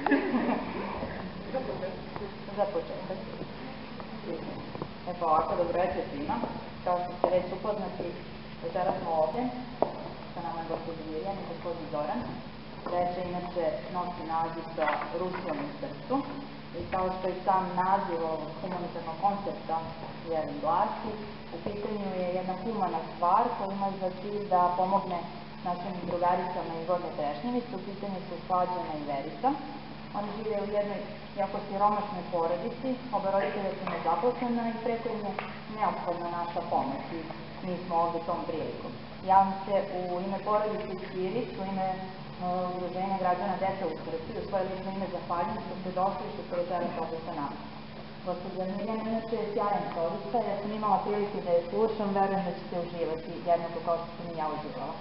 Za početak. Evo ovako, dobro večer svima. Kao što ste već upoznati, večera smo ovdje. Sa nama je gospodin Mirjan i gospodin Zoran. Večer inače nosi naziv sa Rusijom u srcu. I kao što i sam naziv ovog humanitarnog koncepta glasi, u pitanju je jedna humana stvar koja ima za cilj da pomogne našim drugaricama iz Gornje Trešnjevice. U pitanju su Slađana i Verica. Oni žive u jednoj jako siromašnoj porodici, oba roditelja su nezaposlena i preko im je neophodna naša pomoć i mi smo ovdje tom prilikom. Javim se u ime porodice Spirit, u ime Udruženja građana Deca u srcu i u svoje lično ime zahvaljujem što ste došli i što ste večeras ovdje sa nama. Gospođa Mirjana inače je sjajan solista, ja sam imala prilike da je slušam, verujem da ćete uživati jednako kao što sam i ja uživala.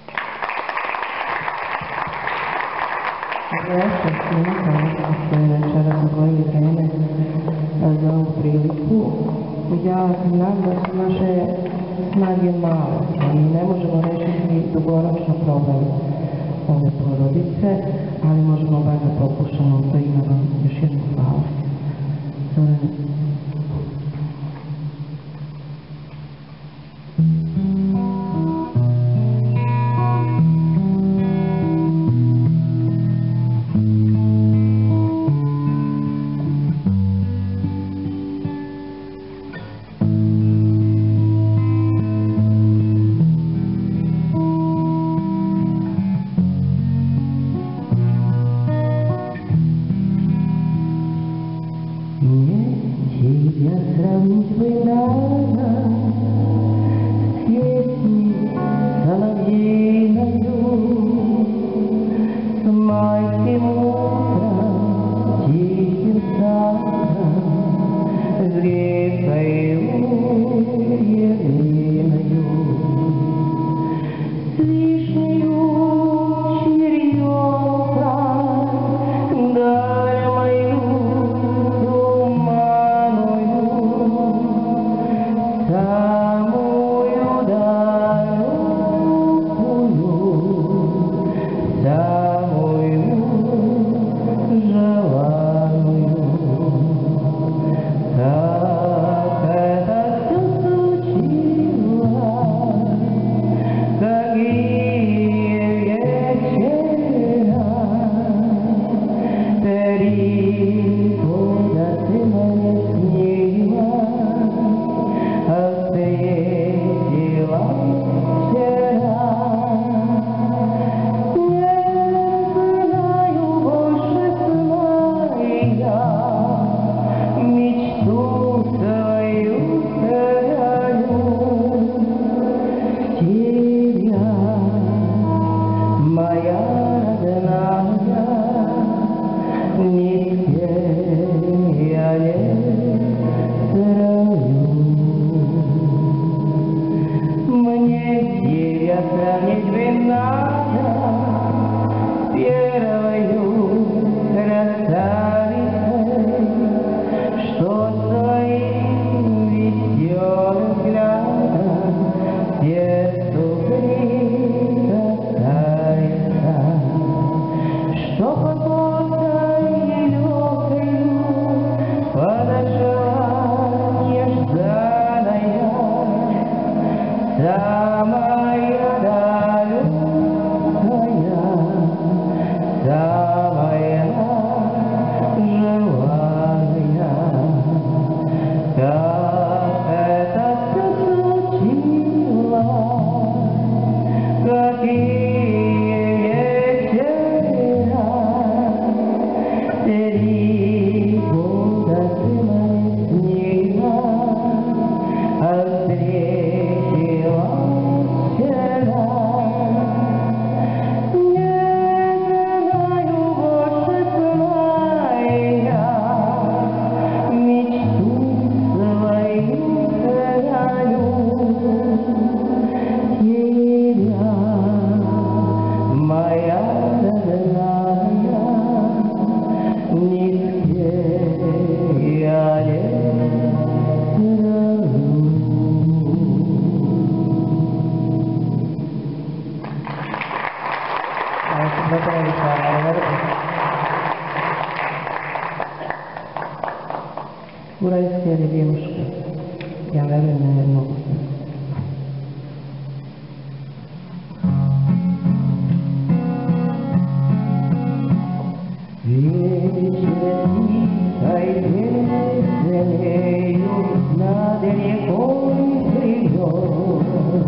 Jeste svima kao što ste večeras odvojili vreme za ovu priliku. Ja znam da su naše snage male, ali ne možemo rešiti dugoročno problem ove porodice, ali možemo bar da pokušamo, to ima vam još jednu hvala. Zorane. Уральские ребенушки. Я верю, наверное. Над рекой придет,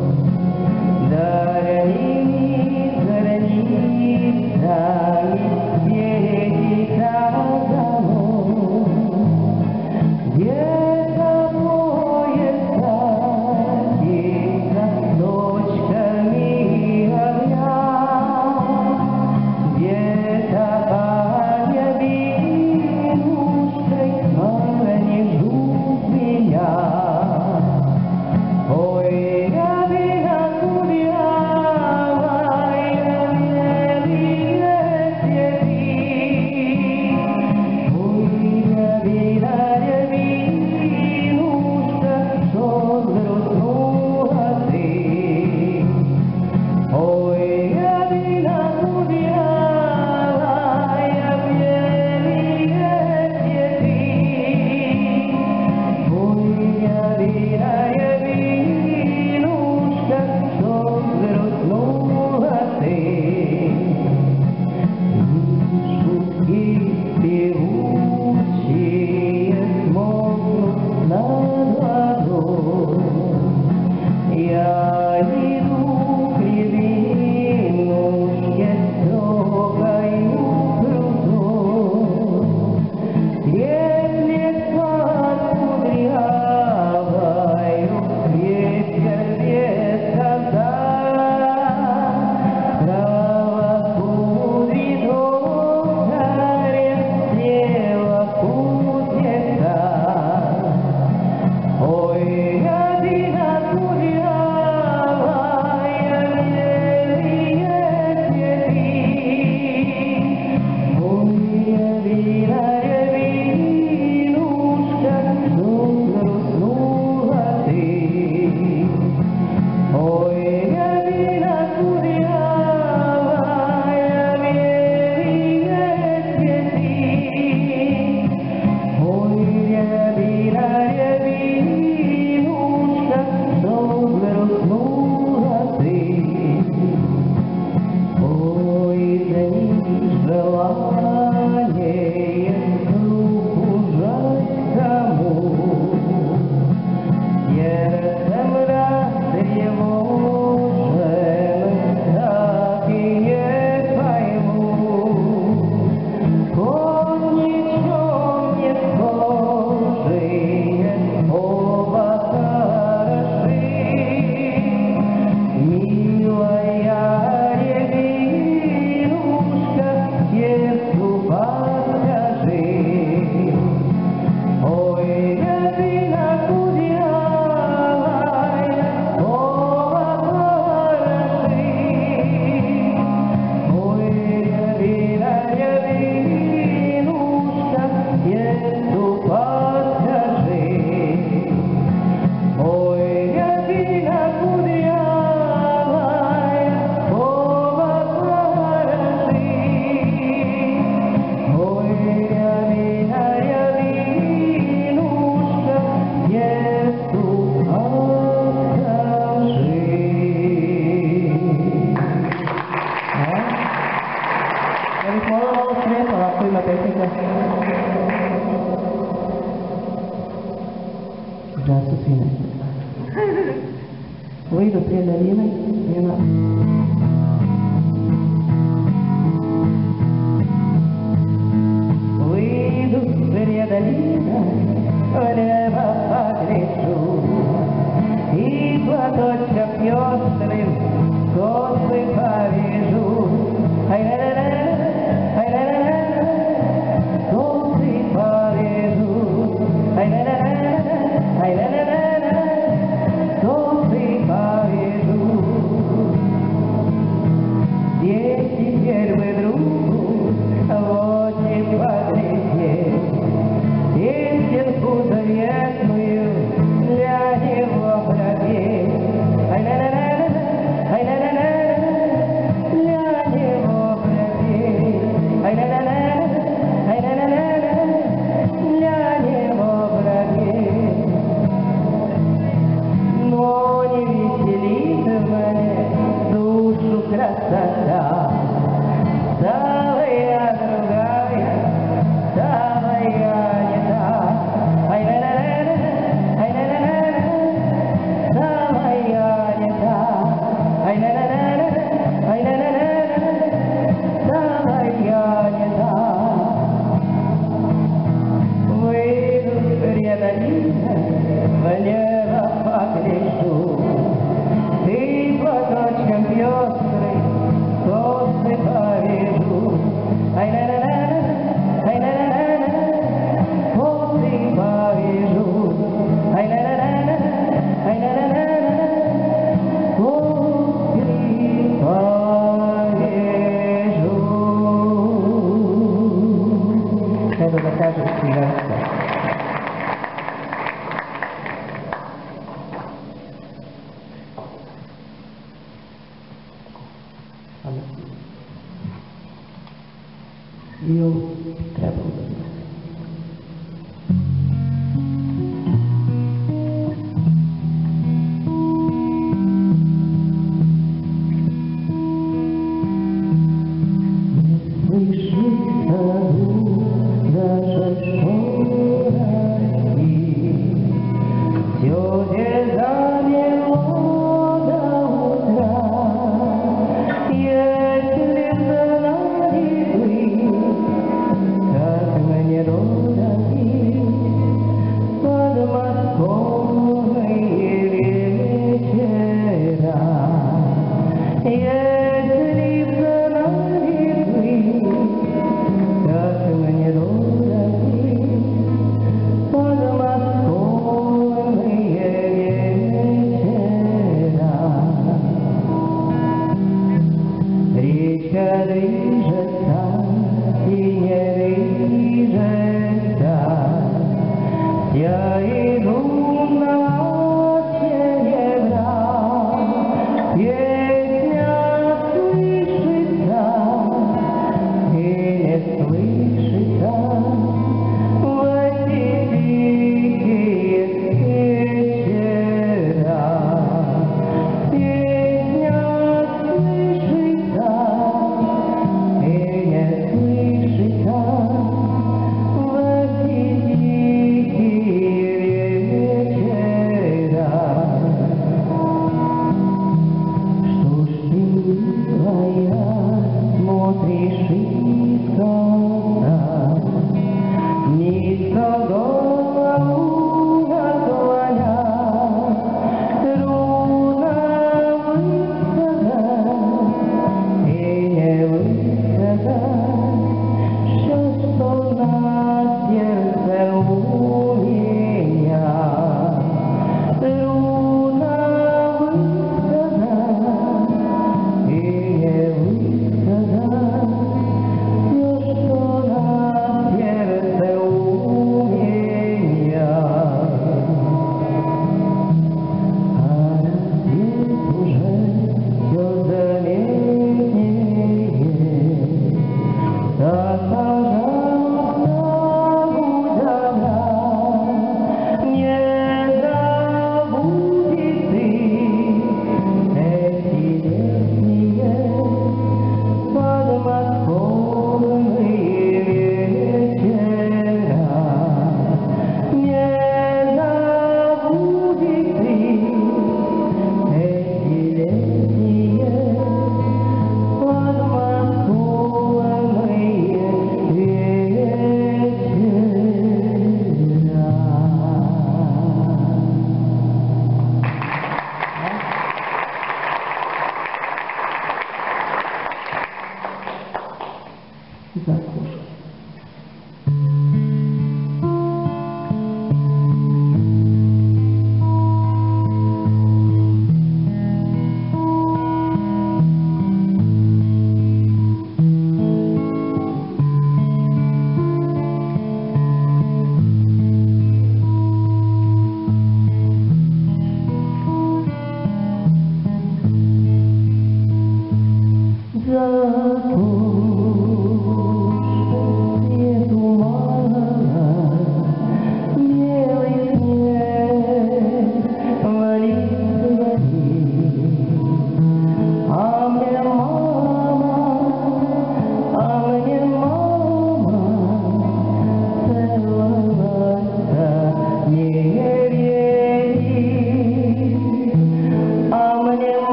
Выйду при долиной, не надо. Выйду при долиной, в небо погляжу, и платочком пестрым косы повяжу. Косы повяжу. Косы повяжу. Здесь теперь мы другу в очень подвесе, песенку заветную для него пропеть. brzo da kažem sviranstva. I ovo trebalo da bude. Как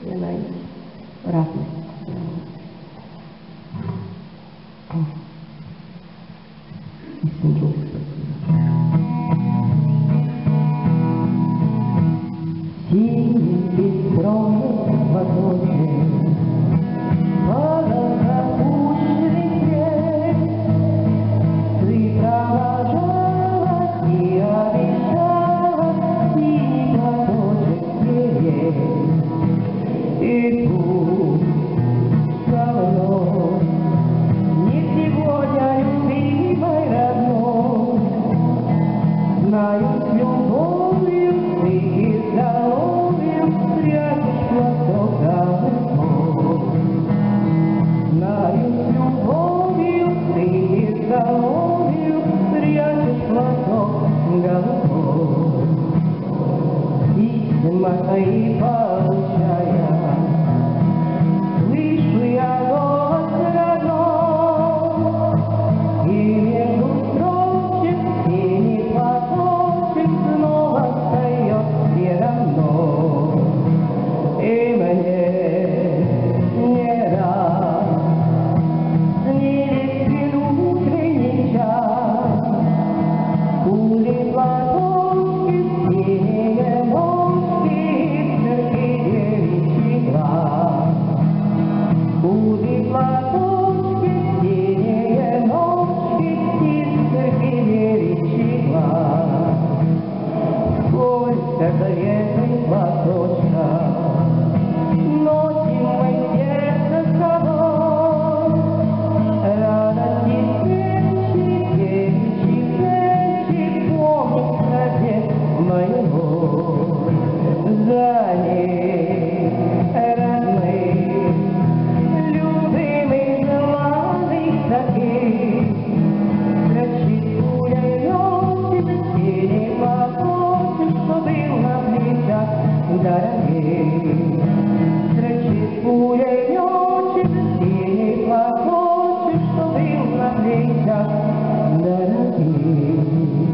jedinstvenaj ratne. Mislim, čuli ste. Синий пестром водой, падал запущенный снег, ты провожала и обещала синий платочек стереть. И пусть со мной не сегодня, любимой родной, знаю с любовью ты здоровью прячешь платок головой. Знаю с любовью ты здоровью прячешь платок головой. Письма твои получая, слышу я голос родной, и между строчек синий платочек снова встает передо мной. И мне не раз снились утренний час, кули платочки, синие мошки, церкви девичий глаз. Кули платочки, синие ножки, церкви девичий глаз. Сколько заветных платочков носим мы сердце с собой, радости свечи, девичьи свечи, помнит свет моего. За ней родных, любимый, желанный таких, зачастую носит синий платочек, что был на плечах дорогих. Зачастую носит синий платочек, что был на плечах дорогих.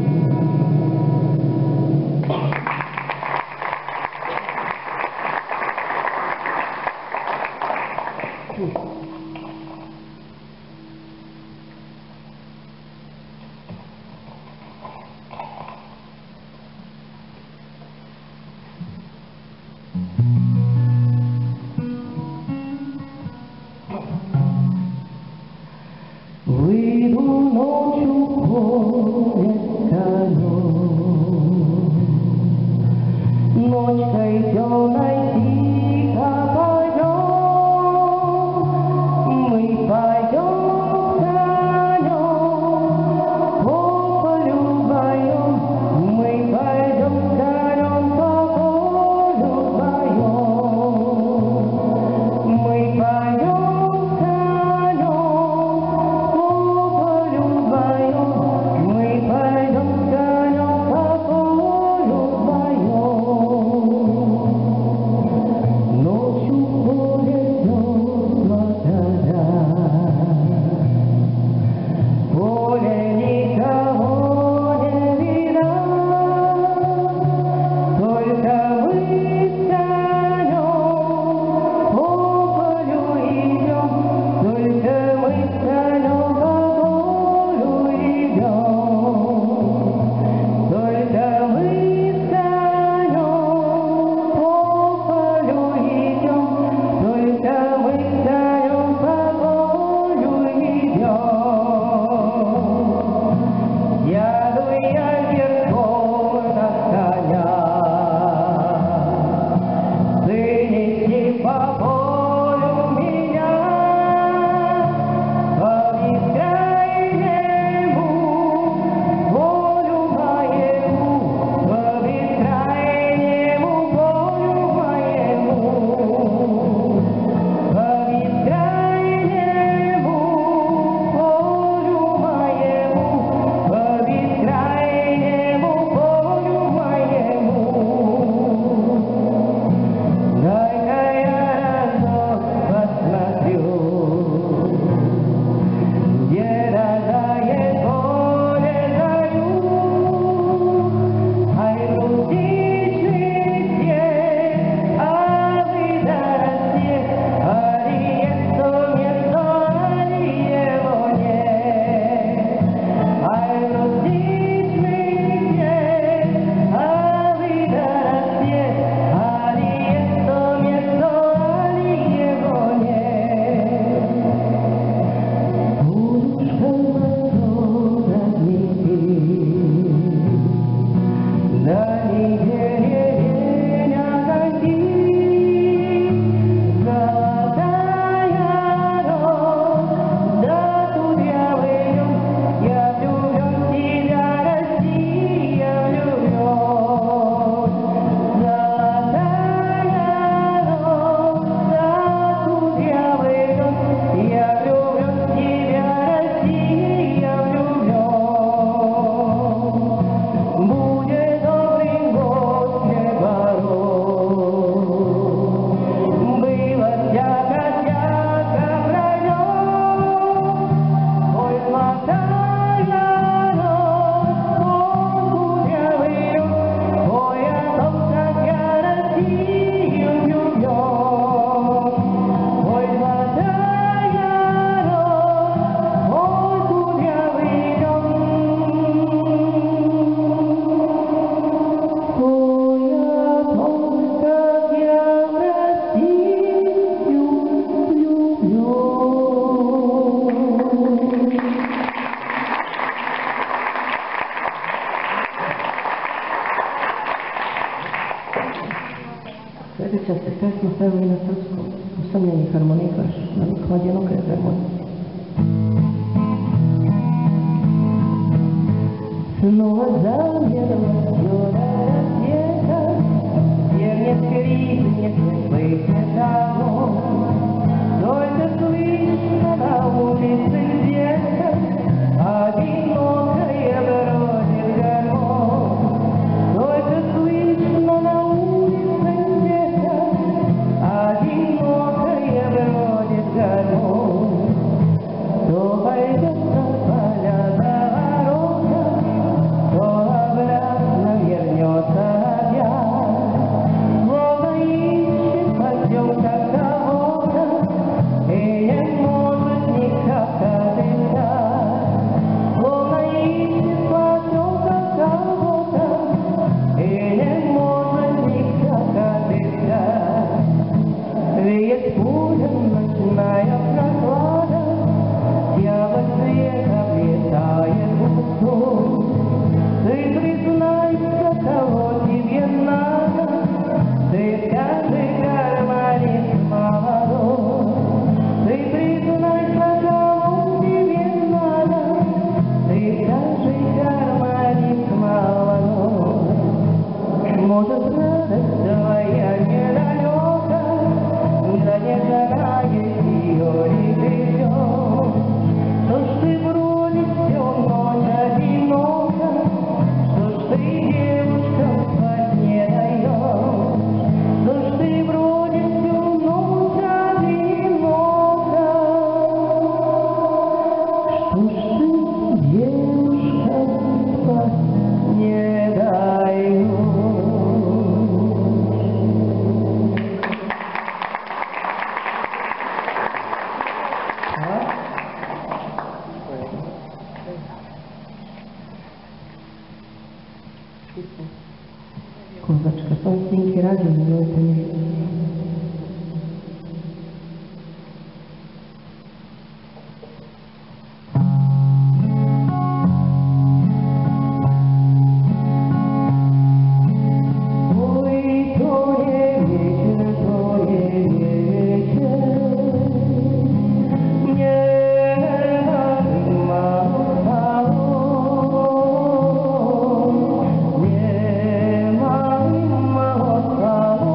Выйду ночью в поле стою, ночкой темной тихо пойдем, Sljedeća se pesma peva i na srpskom, usamljeni harmonikaš, na Mladenu Krezermon. Снова замерла зора рассвета, деревня скрипнет светлых металлов. Только слышно на улице где-то одинокая бродит гармонь. Только слышно на улице где-то одинокая бродит гармонь. Кто пойдет на поля за ворота, то обратно вернется опять. Словно ищет подъемка кого-то и не может никак отыскать. Словно ищет подъемка кого-то и не может никак отыскать. Веет пуля ночная прохлада, яблок цвета влетает в усту. Ты признайся, кого тебе надо, ты скажи, гармонист молодой. Ты признайся, кого тебе надо, ты скажи, гармонист молодой. Может, радость твоя недалека, да не знаешь ее и придет. Что ж ты бродишь всю ночь одиноко, что ж ты девушкам спать не даешь, что ж ты бродишь всю ночь одиноко, что ж ты девушкам спать не даешь. Kozačka, to je snimki radio, nemojte mi. Мало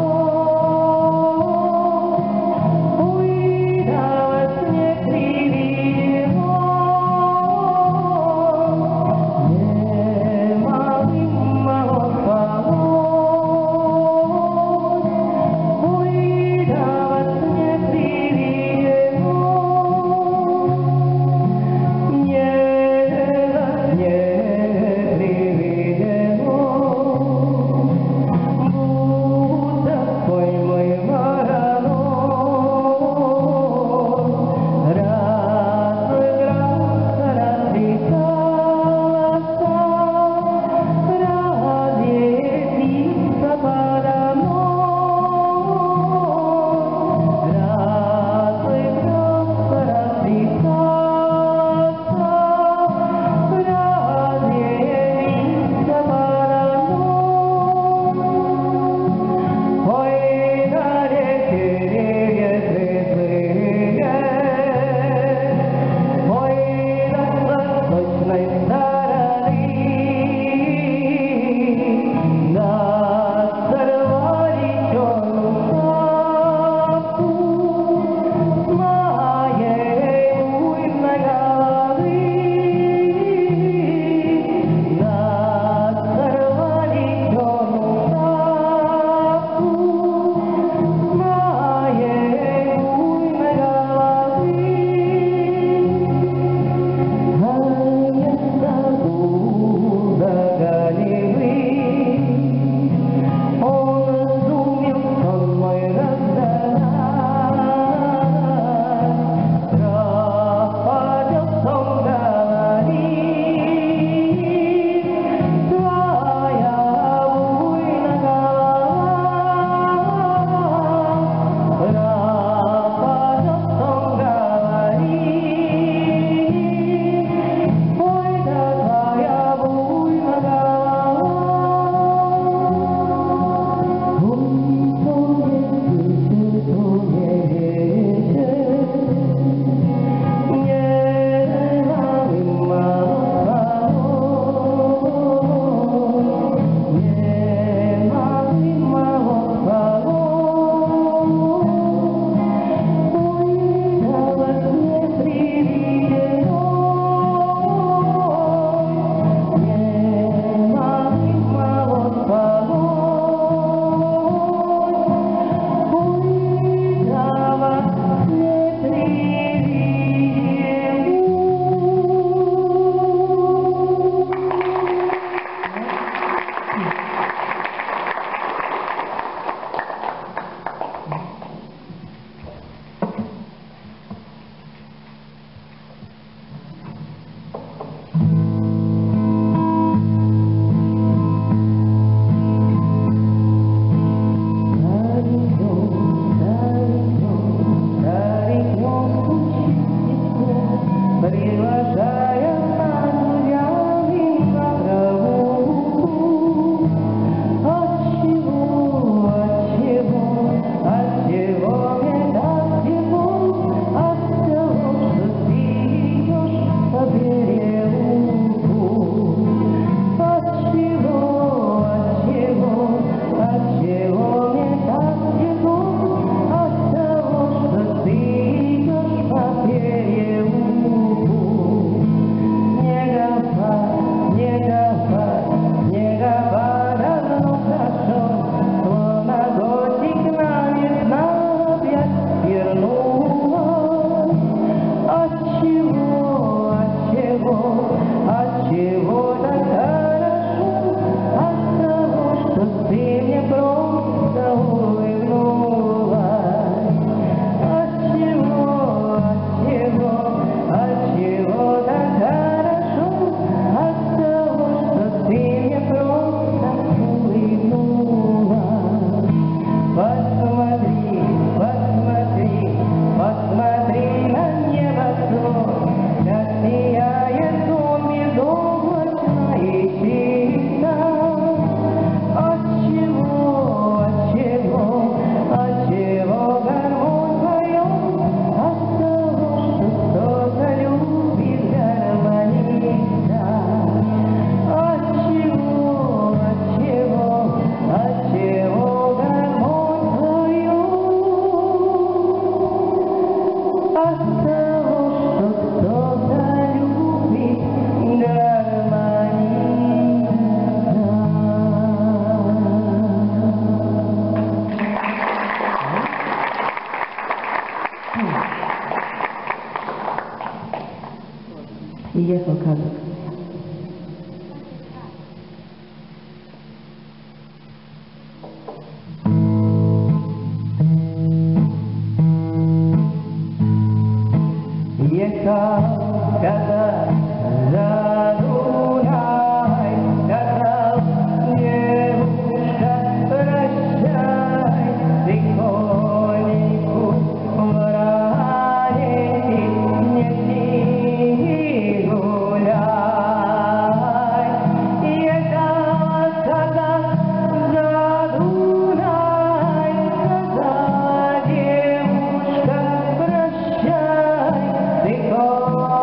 i jechał kazak. Jechał kazak za Dunaj, kazał nie puszczać, prощай, ty koniku mranieńki, nie śni gуляй. Jechał kazak za Dunaj, kazał dziewuszka, prощай, ty koniku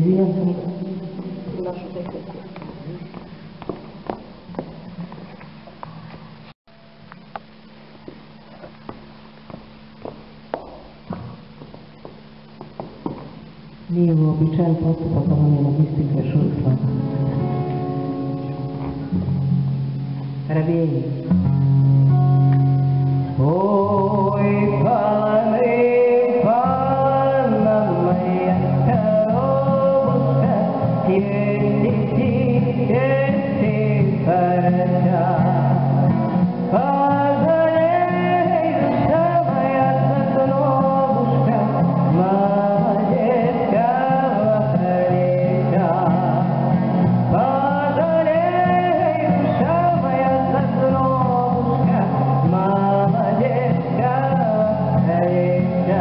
Izvinjam se našu tehniku. Nije uobičajen postupak, pa nam je logistika još uvijek slaba. Ravijenje. Oj, Pana moja karobuška, sjeti parača. Pažaljej, duša moja zakonobuška, mama djetka vahareča. Pažaljej, duša moja zakonobuška, mama djetka vahareča.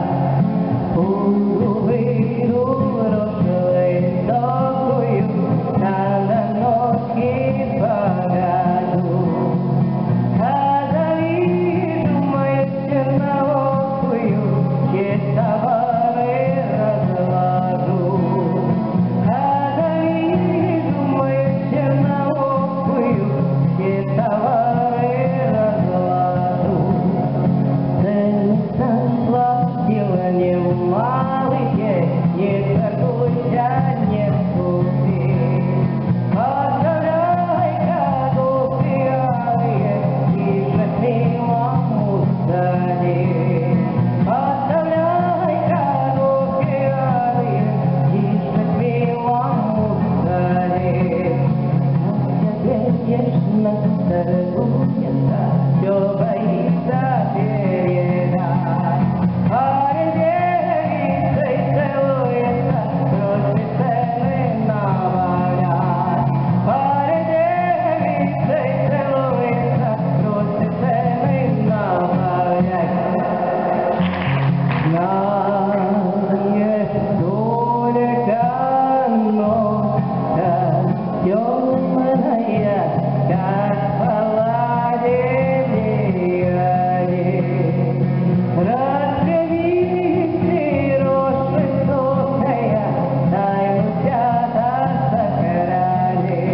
Uvidu rošle tokuju, na noći pagadu. Kada vidu moje crna okuju, djetavale razlažu. Kada vidu moje crna okuju, djetavale razlažu. Sen sam shvatila njemu malih je, vjetar kuća njem puti. Ostavljaj kad upijali je, i šetnila mu dalje. Ostavljaj kad upijali je, i šetnila mu dalje. Osjećeš na trgu mjesta, ljubavica vjerjena. Pare djevice i celujeta, kroči se ne navalja. Pare djevice i celujeta, kroči se ne navalja. Znanje doljega noća, jomana je, kad palade vjerje. Razglednici rošle soteja, dajmo ćata sakralje.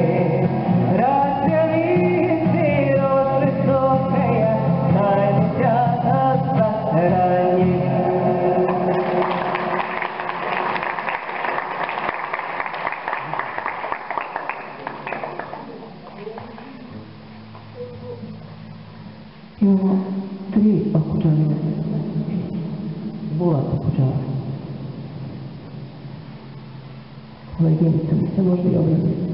Razglednici rošle soteja, dajmo ćata sakralje. Imamo 3 okučarine. Bulat okučara. Koleginica mi se može i obraditi.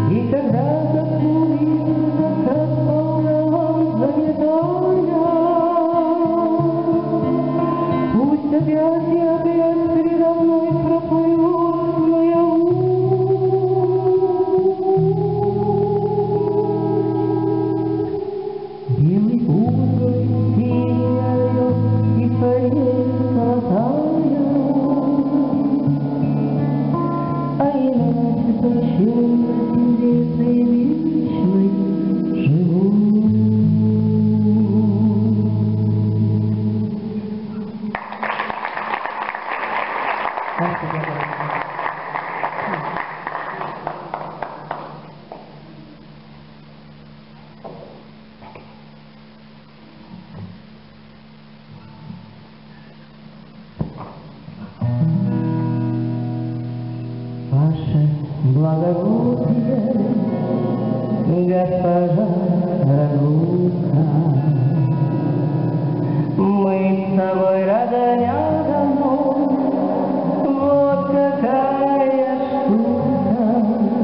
Когда заплывет закат по головам заметая, а иначе почему сердце вечной живут. Ваше благородие, госпожа Рагука, мы с тобой родня давно, вот какая штука.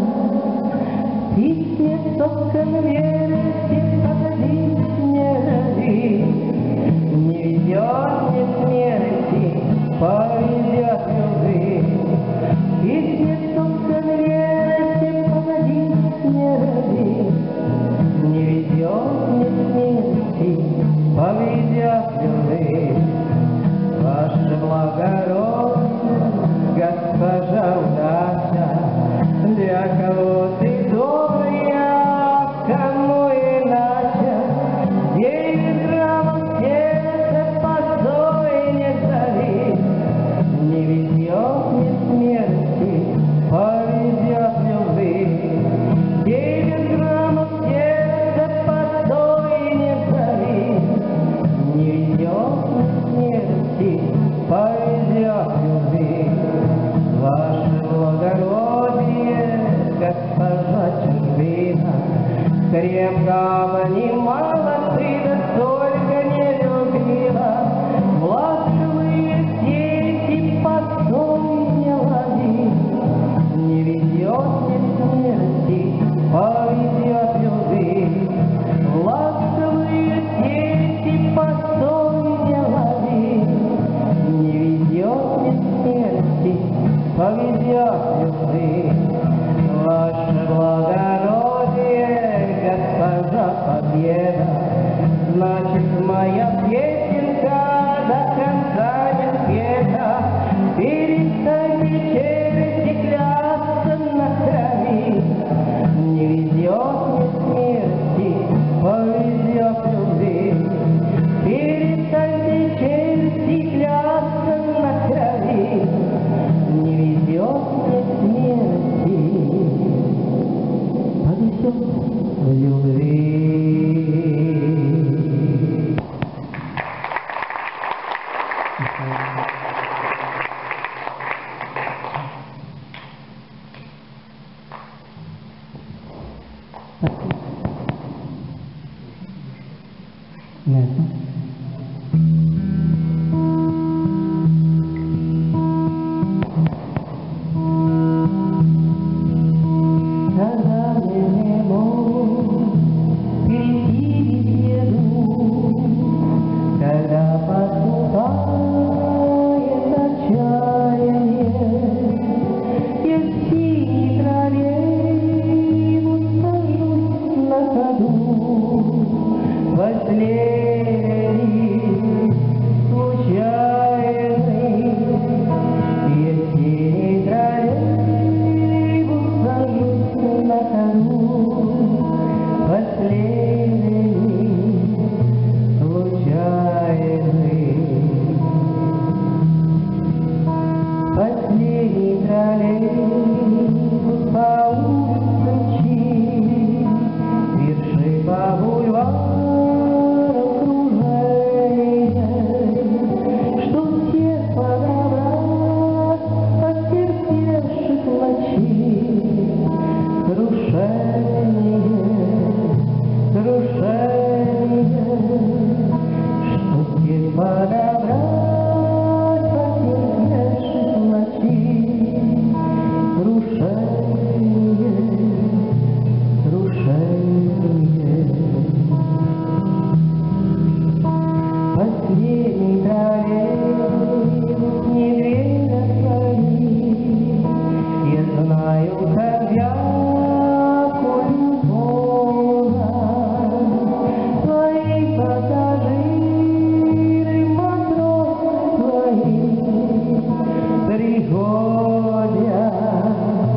В письме в конверте подождись, не жди, не ведет мне смерти, поведет любви. Письме в конверте подождись, не жди, не ведет мне смерти, поведет любви. Ваше благородие, госпожа удача, для кого ты добрая, кому иначе. 9 граммов сердца постой, не зови, не ведет мне смерти, поведет любви. 9 граммов сердца постой, не зови, не ведет мне смерти, поведет любви. Ваше благородие, госпожа Чужбина, крепко обнимала ты, да только не любила. Ласковые сети постой, не лови, не ведет мне смерти, поведет любви. Ласковые сети постой, не лови, не ведет мне смерти, поведет любви. Ваше благородие, госпожа Победа, значит, моя песенка до конца не спета. Перестаньте черти клясться на крови, не ведет мне смерти, поведет любви. Перестаньте черти клясться на крови, не ведет мне смерти, поведет любви. Нет. Когда мне небо перейти беду, когда подступает отчаяние, я в синей траве устаюсь на ходу, последний случайный, я в синей траве устаюсь на ходу, последний случайный. Последний троллейбус по улицам мчит, верши по бульварам кружения, что всех подобрать потерпевших ночи. Крушение, крушение, что всех подобрать потерпевших ночи. Крушение, крушение. Последний троллейбус не дверь отворит, я знаю, как вякую полна. Твои пассажиры, матросы твои, приходят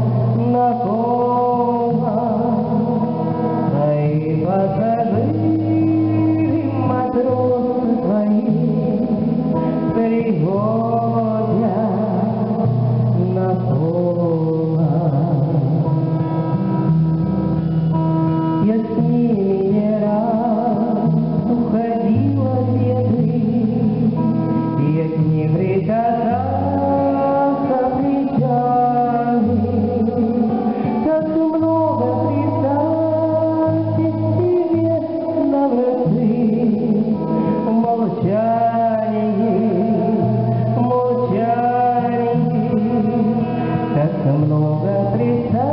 Бога Христа,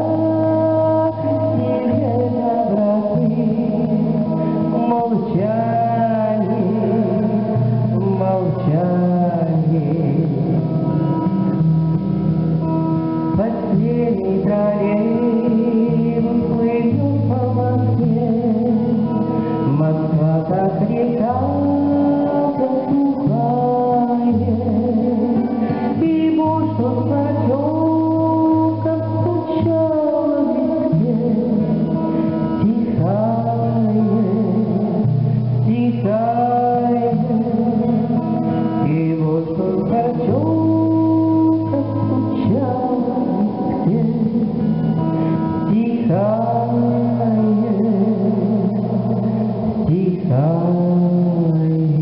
тебе доброты, молчание, молчание. Последний троллейбус плывет по Москве, Москва как река засухает, и больше потеком стучало везде, стихает, стихает, и больше потеком стучало везде, стихает, стихает.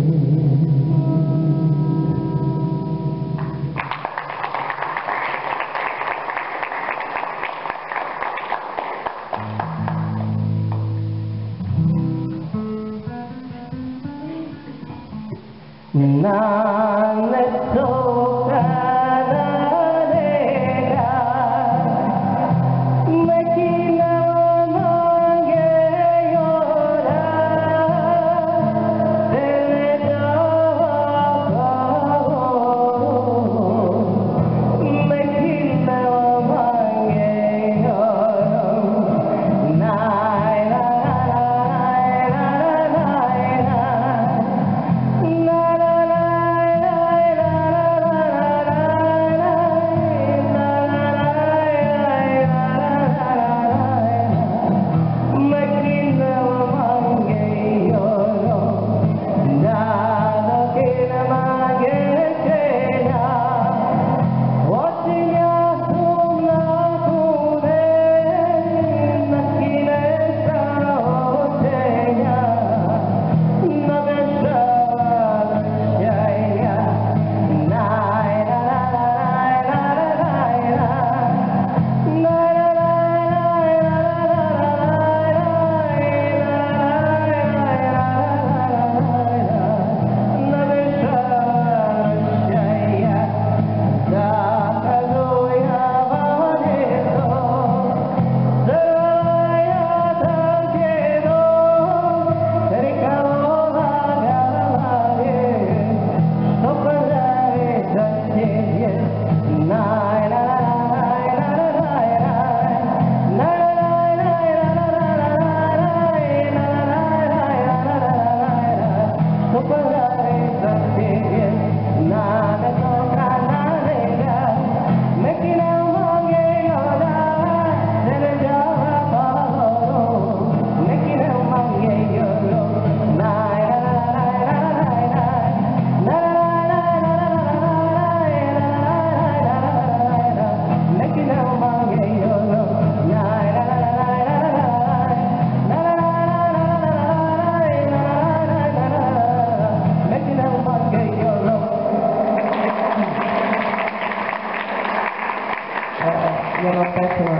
Jedna pesma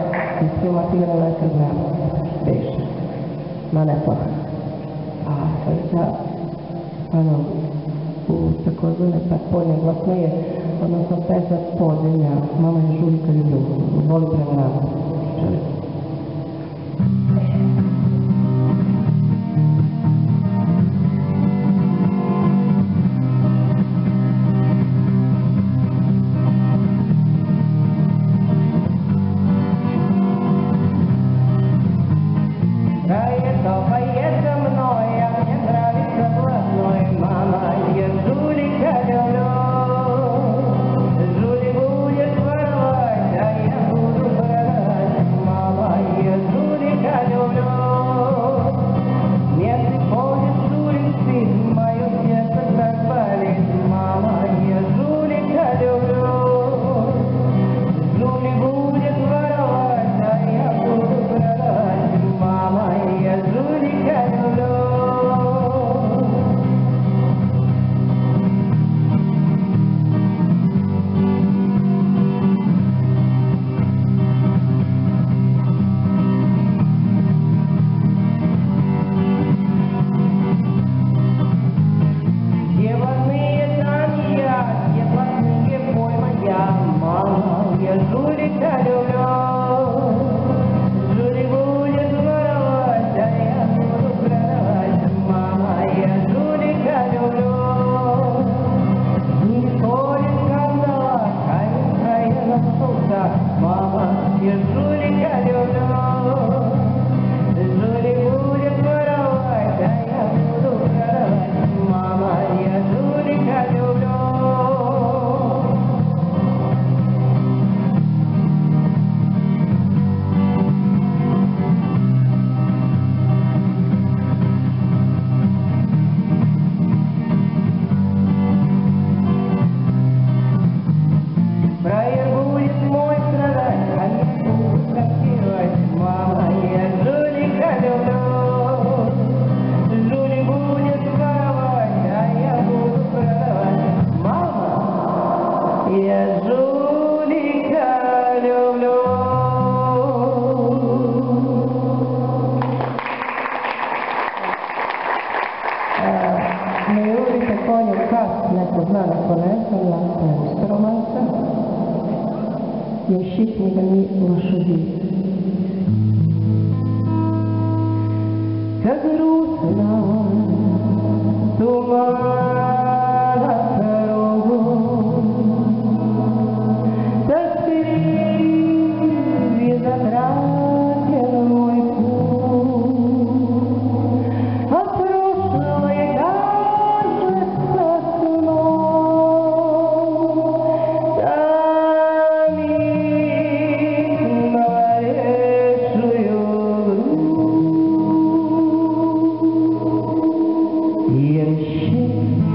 iz filma Tigre Lekrga beše, ma ne plaka. A sada, u takozvane podne glasnoje, odnosno pesma podzemlja, mama je žuli kad je drugo, voli prema nama. Жулик будет воровать, а я буду продавать. я жулика люблю. Жулик будет воровать, а я буду воровать. Мама, я жулика люблю. Фраер будет мой страдать, а я буду копировать. Мама, я жулика люблю. Жулик будет воровать, а я буду продавать. Мама, я жулика люблю. Ne jurite konju kas, neko zna na konesanja, to je stromanca. Još ga ni lošovi. Как грустно тумана кругом, тоскливый безотраден мой путь, а прошлое кажется сном, томит болевшую грудь. Я ищу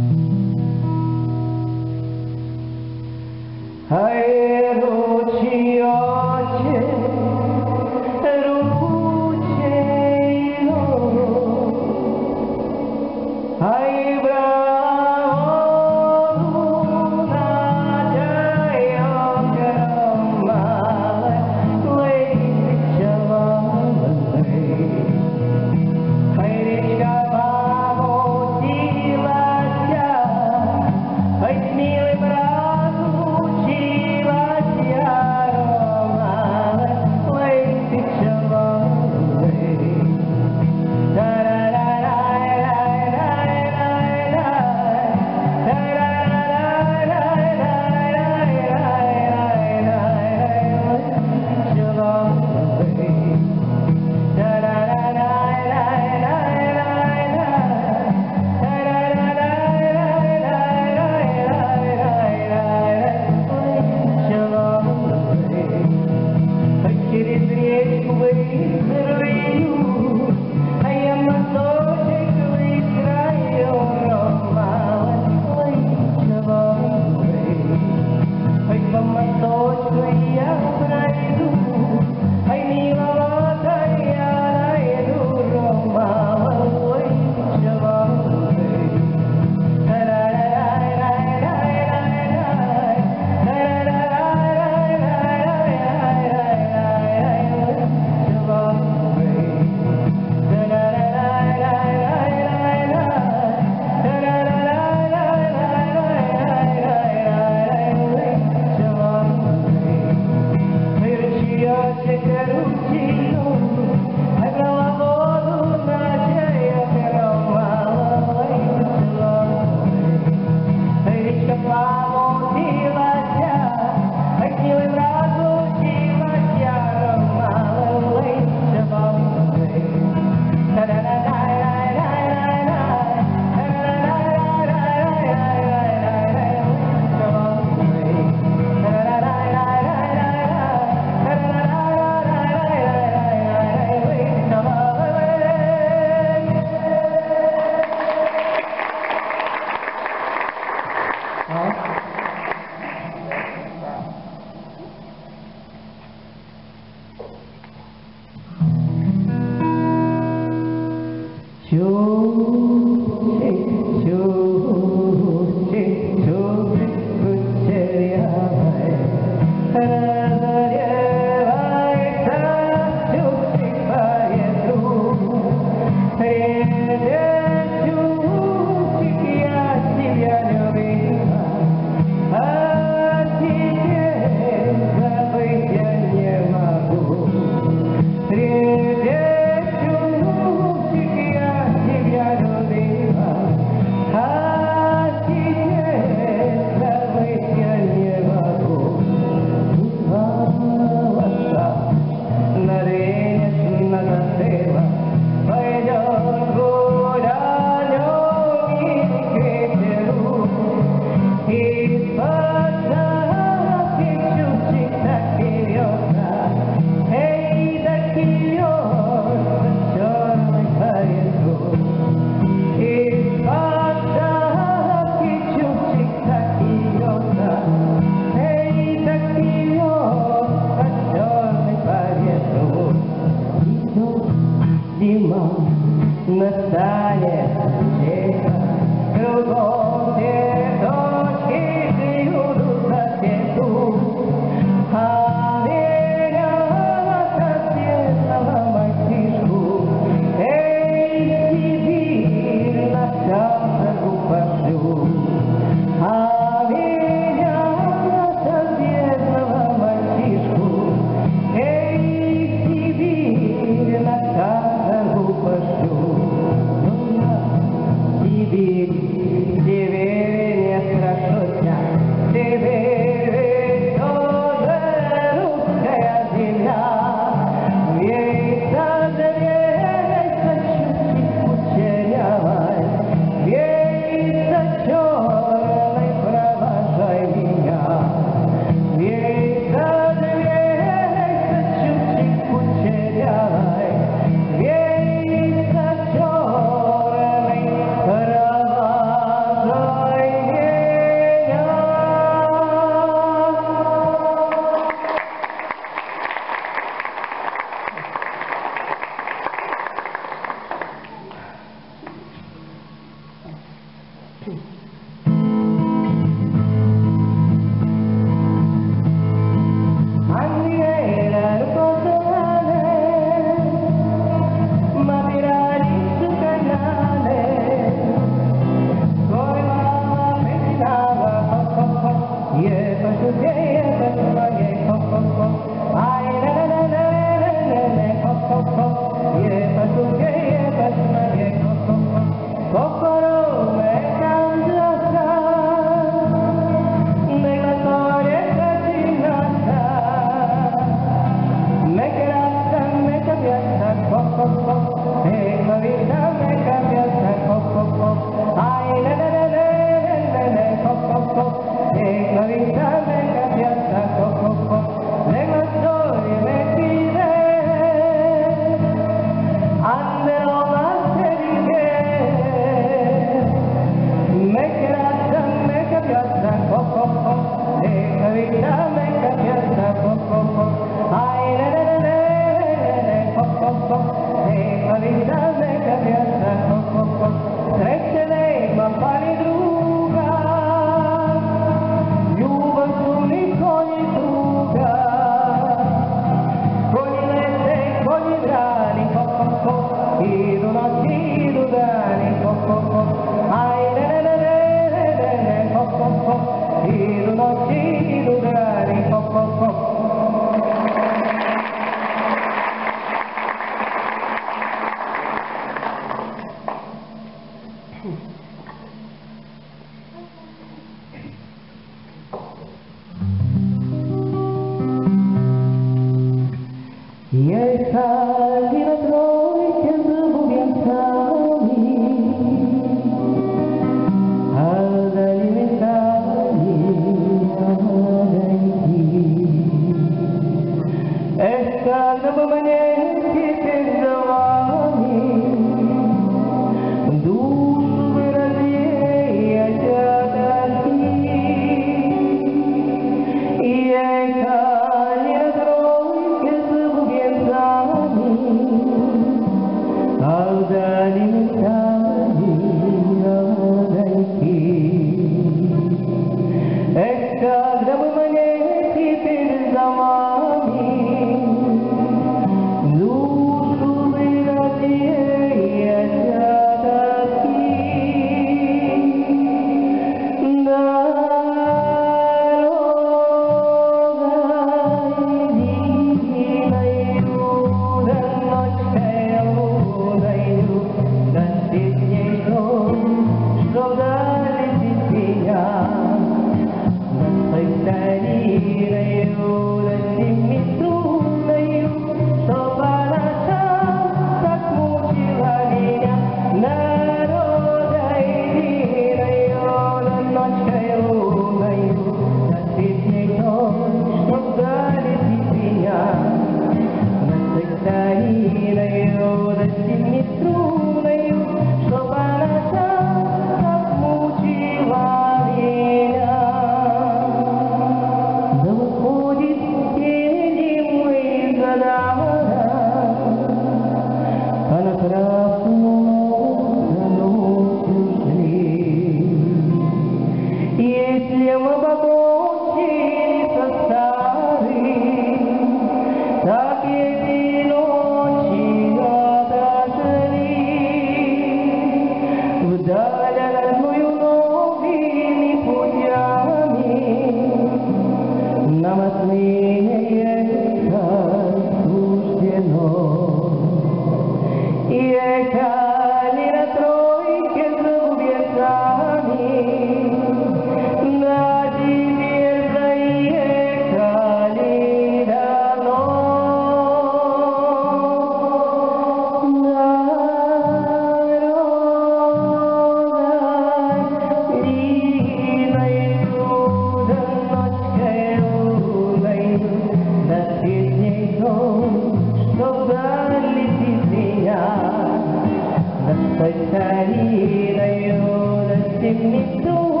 Salire io del cimitero